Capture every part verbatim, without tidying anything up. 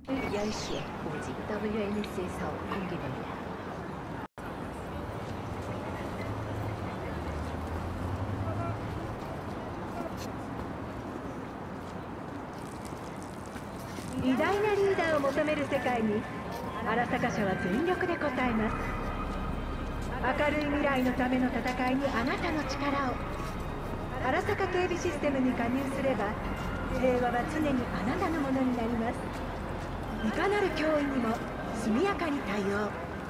열시에 오직 더블유엔에스에서 공개됩니다.偉大なリーダーを求める世界に荒坂社は全力で応えます。明るい未来のための戦いにあなたの力を。荒坂警備システムに加入すれば平和は常にあなたのものになります。いかなる脅威にも速やかに対応。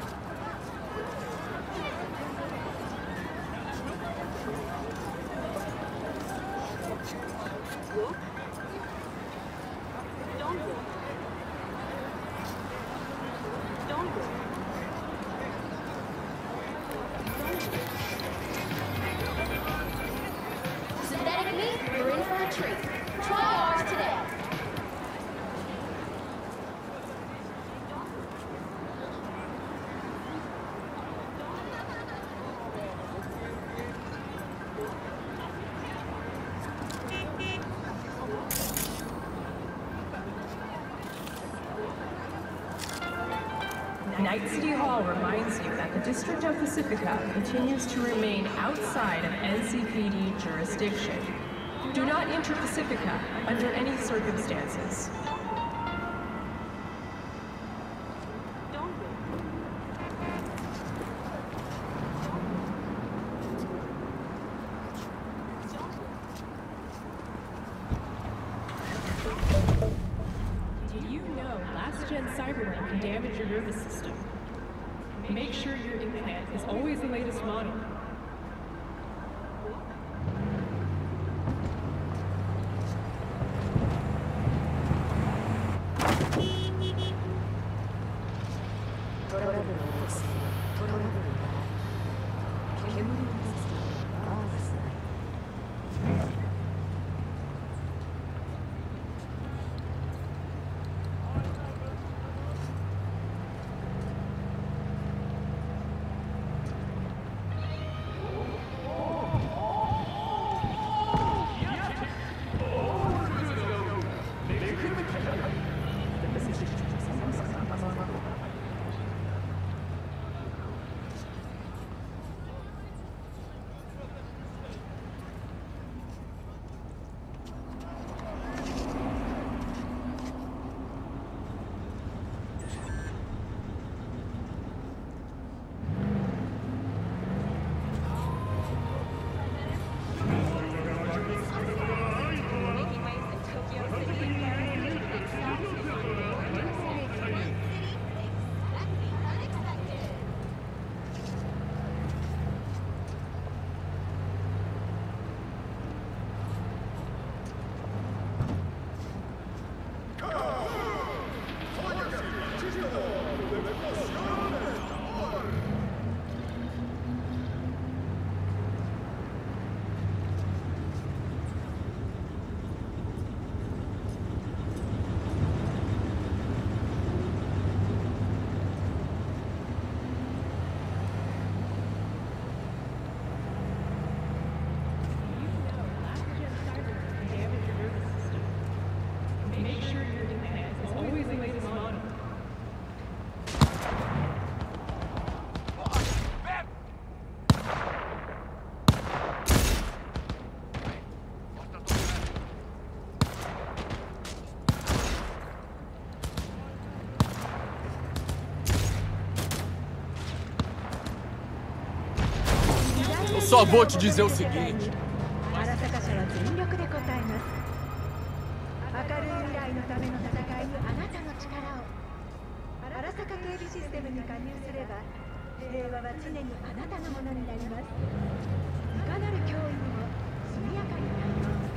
Night City Hall reminds you that the District of Pacifica continues to remain outside of N C P D jurisdiction. Do not enter Pacifica under any circumstances. Last-gen Cyberlink can damage your nervous system. Make sure your implant is always the latest model. Só vou te dizer o seguinte. Arasaka